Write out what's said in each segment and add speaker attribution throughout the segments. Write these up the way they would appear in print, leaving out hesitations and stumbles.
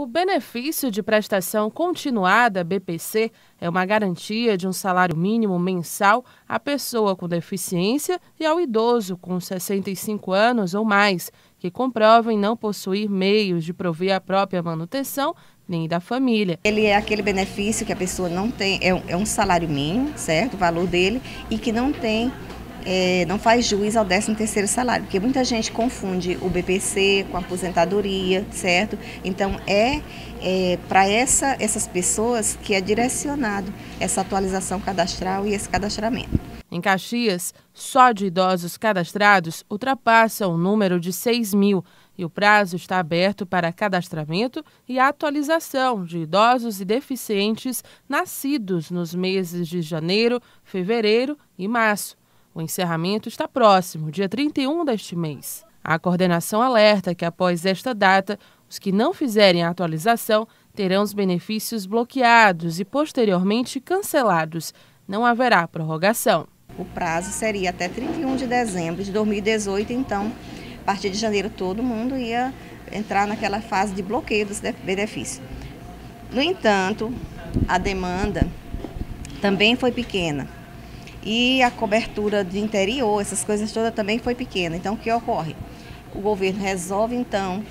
Speaker 1: benefício de prestação continuada, BPC, é uma garantia de um salário mínimo mensal à pessoa com deficiência e ao idoso com 65 anos ou mais, que comprovem não possuir meios de prover a própria manutenção nem da família.
Speaker 2: Ele é aquele benefício que a pessoa não tem, é um salário mínimo, certo? O valor dele, e que não tem, não faz jus ao 13º salário, porque muita gente confunde o BPC com a aposentadoria, certo? Então para essas pessoas que é direcionado essa atualização cadastral e esse cadastramento.
Speaker 1: Em Caxias, só de idosos cadastrados ultrapassa o número de 6.000 e o prazo está aberto para cadastramento e atualização de idosos e deficientes nascidos nos meses de janeiro, fevereiro e março. O encerramento está próximo, dia 31 deste mês. A coordenação alerta que, após esta data, os que não fizerem a atualização terão os benefícios bloqueados e posteriormente cancelados. Não haverá prorrogação.
Speaker 2: O prazo seria até 31 de dezembro de 2018, então, a partir de janeiro, todo mundo ia entrar naquela fase de bloqueio dos benefícios. No entanto, a demanda também foi pequena e a cobertura de interior, essas coisas todas também foi pequena. Então, o que ocorre? O governo resolve, então,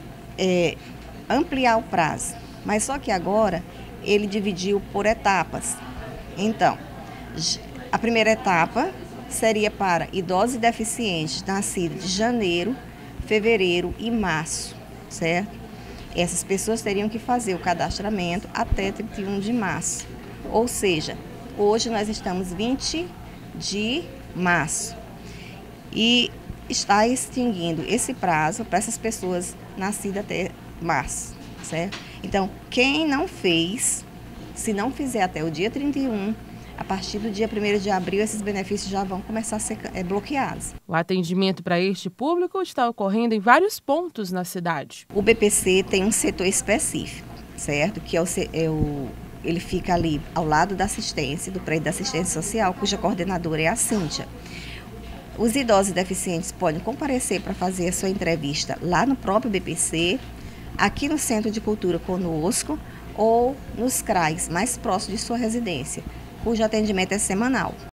Speaker 2: ampliar o prazo, mas só que agora ele dividiu por etapas. Então, a primeira etapa seria para idosos e deficientes nascidos de janeiro, fevereiro e março, certo? Essas pessoas teriam que fazer o cadastramento até 31 de março. Ou seja, hoje nós estamos 20 de março e está extinguindo esse prazo para essas pessoas nascidas até março, certo? Então, quem não fez, se não fizer até o dia 31, a partir do dia 1º de abril, esses benefícios já vão começar a ser bloqueados.
Speaker 1: O atendimento para este público está ocorrendo em vários pontos na cidade.
Speaker 2: O BPC tem um setor específico, certo? Que ele fica ali ao lado da assistência, do prédio da assistência social, cuja coordenadora é a Cíntia. Os idosos e deficientes podem comparecer para fazer a sua entrevista lá no próprio BPC, aqui no Centro de Cultura conosco ou nos CRAs mais próximos de sua residência, cujo atendimento é semanal.